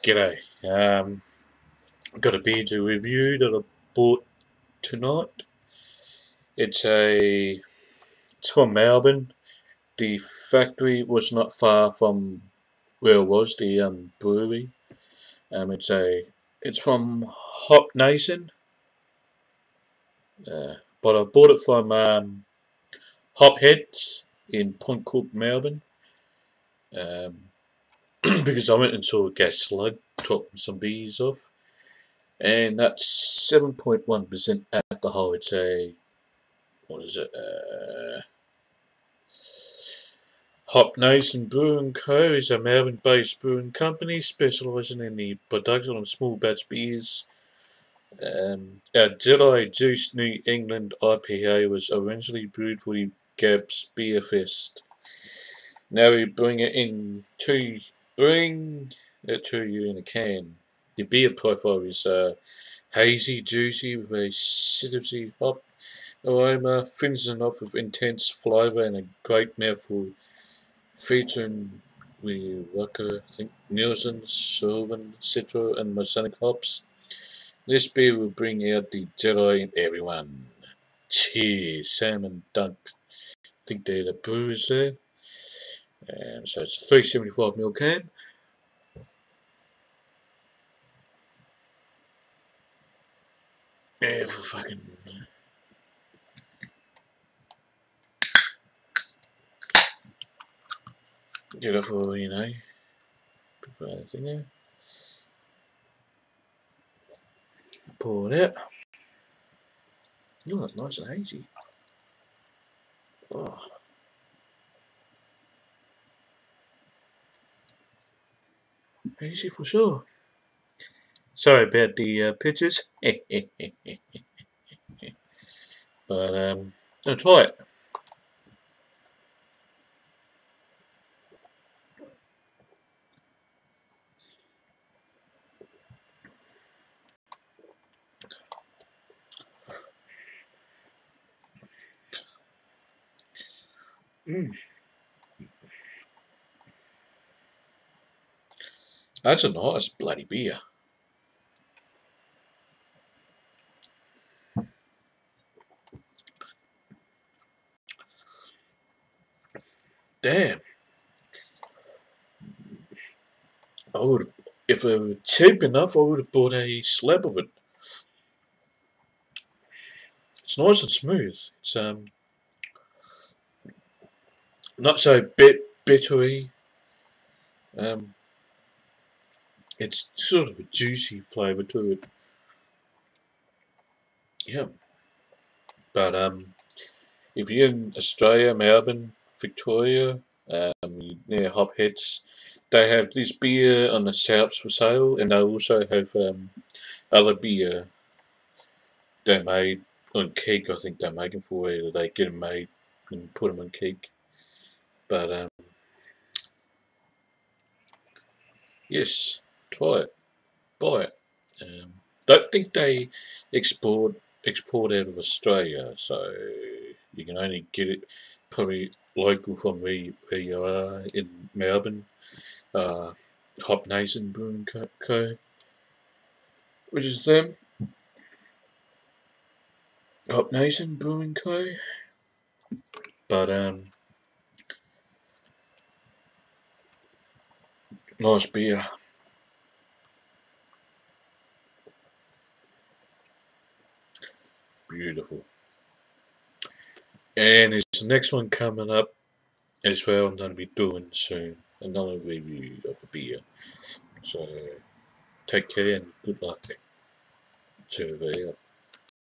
G'day. Got a beer to review that I bought tonight. It's from Melbourne. The factory was not far from where it was, the brewery. It's from Hop Nation. But I bought it from HopHeads in Point Cook, Melbourne. Um, because I went and saw a gas slug, topped some beers off. And that's 7.1% alcohol. It's what is it? Hop Nation Brewing Co. is a Melbourne-based brewing company specialising in the production of small batch beers. Our Jedi Juice New England IPA was originally brewed for the Gabs Beer Fest. Now we bring it to you in a can. The beer profile is hazy, juicy with a citrusy hop aroma, finishing off with intense flavour and a great mouthful, featuring Waka, I think Nielsen, Sylvan, Citro and Masonic hops. This beer will bring out the Jedi in everyone. Cheers, Sam and Dunk. I think they're the brewers there. So it's a 375ml can. Yeah, for fucking. Get it for, thing there. Pour it out. Oh, that's nice and hazy. Oh. Hazy for sure. Sorry about the pictures. But I'll try it. That's a nice bloody beer. Damn. If it were cheap enough, I would have bought a slab of it. It's nice and smooth. It's not so bittery. It's sort of a juicy flavour to it. Yeah. But if you're in Australia, Melbourne, Victoria, near Hopheads, they have this beer on the shelves for sale, and they also have other beer they made on keg. I think they make them for where they get them made and put them on keg. But yes, try it, buy it. Don't think they export out of Australia, so you can only get it probably local from where you are in Melbourne. Hop Nation Brewing Co, which is them. Hop Nation Brewing Co. But nice beer. Beautiful. And there's the next one coming up as well. I'm going to be doing soon another review of a beer. So take care and good luck to the